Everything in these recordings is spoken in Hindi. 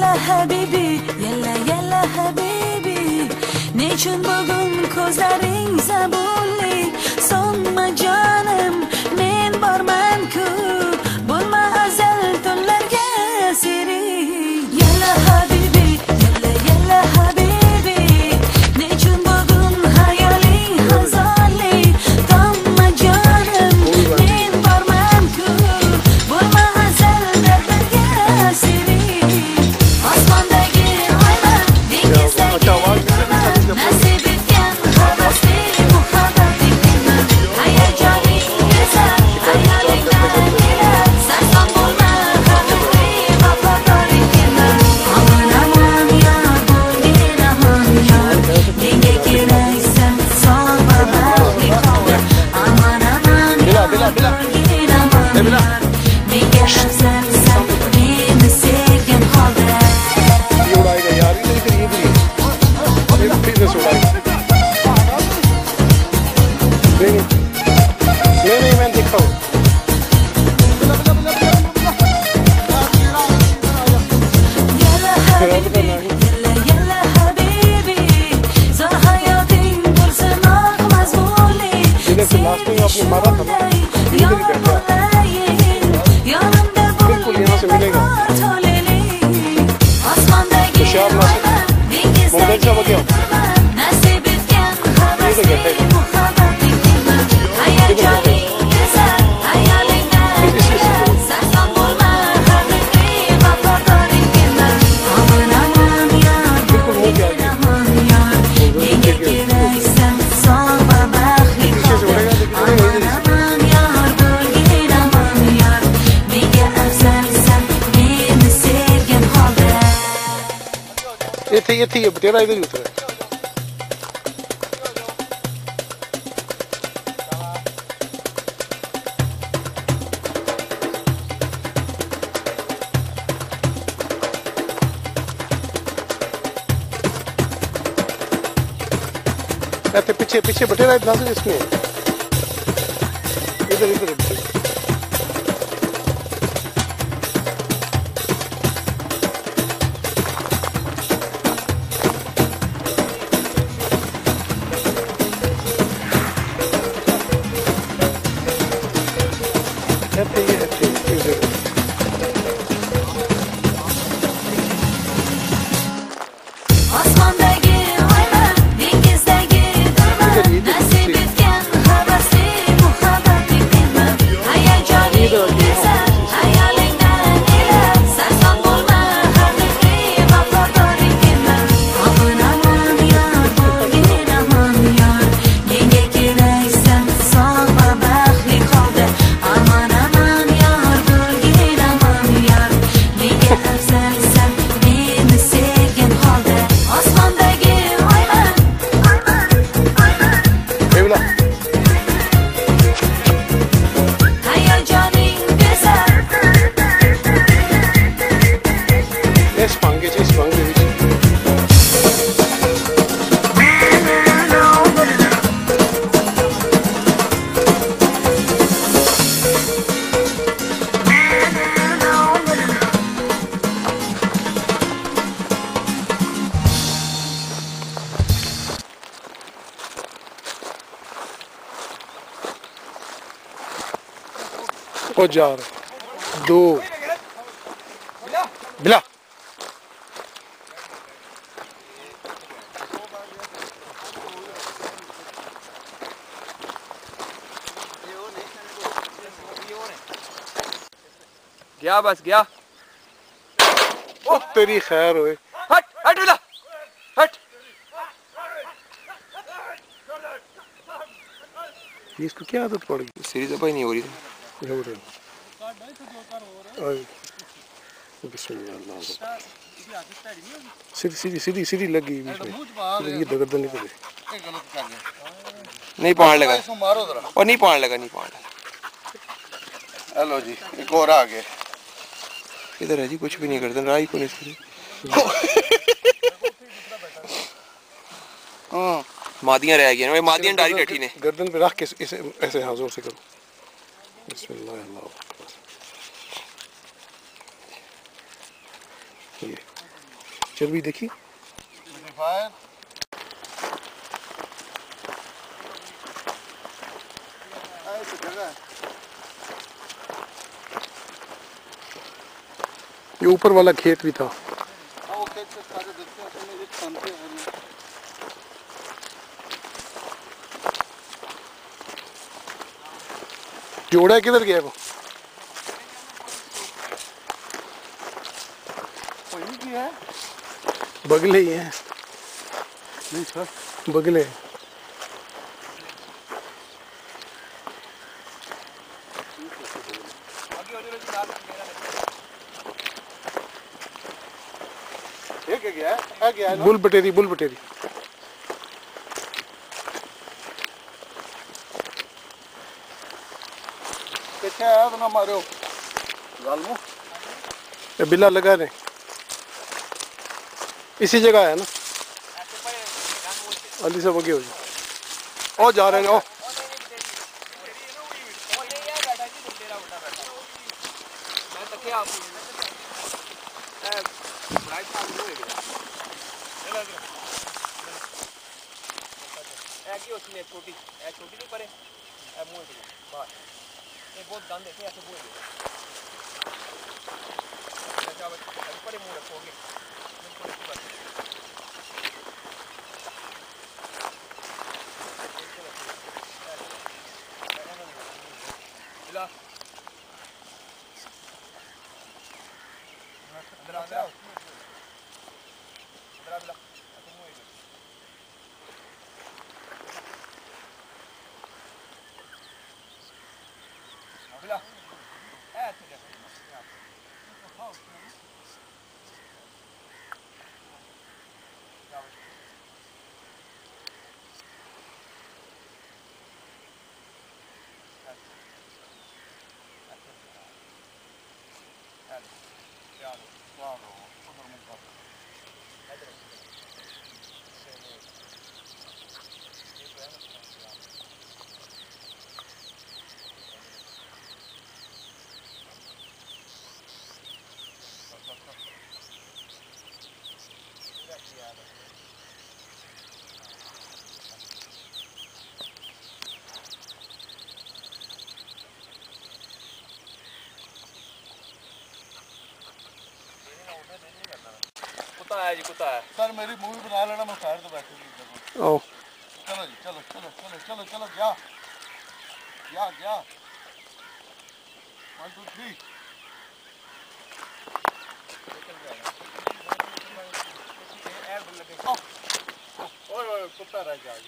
yalla habibi, yalla yalla habibi. Nechun bugun ko'zlaring zabunli, so'nma jonim, men borman-ku, bo'lma azal tunlarga siri. Yalla habibi, yalla yalla habibi. Nechun bugun hayoling hazonli, so'nma jonim, men borman-ku, bo'lma azal dardlarga siri. Osmondagi oylar, dengizdagi nasib etgan havasli muhabbatli kunlar. Hayajoning go'zal, hayolingdan kelar. Sarson bo'lma, haqiqiy vafodorlik kelar. Aman aman yor, bo'lgin aman yor. Menga keraksan, sog' va baxtli qoldir. Aman aman yor, bo'lgin aman yor. Menga afzalsan, meni sevgin qoldir. उड़ाएगा यार, इधर ये भी बिजनेस उड़ाएगा। नहीं मैं दिखाऊं। Yalla habibi, yalla yalla habibi. Zor hayoting bo'lsin oq mazmunli. इधर से लास्ट में आपने मारा था ना, इधर ही बैठा। Yonimda बिल्कुल यहाँ से मिलेगा। osmondagi होशियार नासिर, मोहम्मद साहब आ गया। nasib etgan havasli muhabbatli kunlar. Hayajoning go'zal, hayolingdan kelar. Sarson bo'lma, haqiqiy vafodorlik kelar. Aman aman yor, bo'lgin aman yor. Menga keraksan, sog' va baxtli qoldir. Aman aman yor, bo'lgin aman yor. Menga afzalsan, meni sevgin qoldir. ये थी तेरा इधर ही उतरा। पीछे पीछे बटेरा इतना से इसमें इधर इधर Osmondagi oylar, dengizdagi durlar. Nasib etgan havasli muhabbatli kunlar. Hayajoning go'zal, hayolingdan kelar. Sarson bo'lma, haqiqiy vafodorlik kelar. Aman aman yor, bo'lgin aman yor. Menga keraksan, sog' va baxtli qoldir. Aman aman yor, bo'lgin aman yor. Menga afzalsan, meni sevgin qoldir. Osmondagi oylar, Evla hayajoning go'zal. es pange हो जा रहा दो बिला गया बस गया। ओ तेरी खैर होए। हट हट बिला हट। इसको क्या आदत पड़ गई? सीरी दबाई नहीं हो रही थी। सीधी सीधी लगी बीच में, ये दगड़ नहीं पड़े। नहीं पान लगा और नहीं पान लगा, नहीं पान लगा। हेलो जी, एक और आ गए। इधर है जी, कुछ भी नहीं करते राई को नहीं। मादियां रह गई ना, मादियां डाली डटी ने। गर्दन पे रख के इसे ऐसे हाँ जोर से करो। बिस्मिल्लाह अल्लाह अकबर। ये चर्बी देखी फायर तो जगह है। ये ऊपर वाला खेत भी था। हाँ वो खेत से सारे देखते हैं उसमें ये खानते हैं। जोड़ा है, किधर गया वो? वही की है बगले ही हैं। नहीं सर बगले ये क्या गया है क्या है ना बुल बटेरी पीछे आया तो ना मारो गालमो ये बिल्ला लगा रहे इसी जगह है ना। अली सब आगे हो जाओ। ओ जा रहे हैं ओ छोटी नहीं परे मुंह बाहर ये बहुत गंद है ऐसे बोल अच्छा परे मुंह रखोगे बिला अंदर आ जाओ अंदर आ बिला बिला कुत्ता है जी कुत्ता है सर मेरी मूवी बना लेना मैं फायर तो बैठे ओ चलो जी चलो चलो चलो चलो चलो गया गया गया 1 2 3 ओए कुत्ता रह गया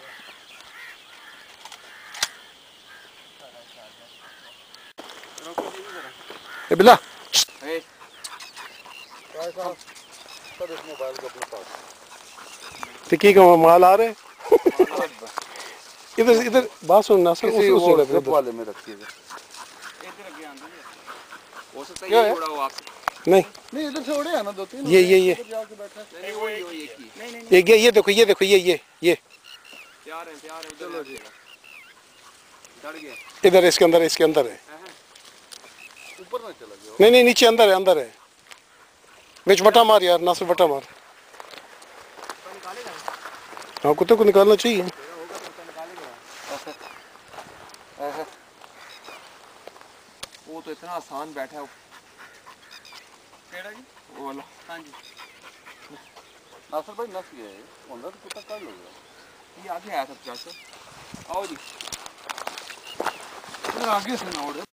ये बिल्ला सर इस मोबाइल को अपने पास टिक्की का माल आ रहे इधर इधर बात सुन ना सर किसी उस वो जगह जिप पे वाले में रखिए इधर आगे आंदे हो सकता है क्या ये है? जोड़ा हो आपसे नहीं नहीं इधर से उड़े हैं ना 2 3 ये इधर जाके बैठा नहीं वो एक ही नहीं ये देखो ये तैयार है चलो जी चढ़ गया इधर इसके अंदर है ऊपर ना चला गया नहीं नीचे अंदर है बीच बटा मार यार नासिर बटा मार। हाँ कुत्ते को निकालना चाहिए। वो तो इतना आसान बैठा है केड़ा जी वो वाला हां जी नासिर भाई नस गया है अंदर तो कुत्ता कर लोगे ये आगे आया था 50 आओ जी इधर आगे से ना उड़े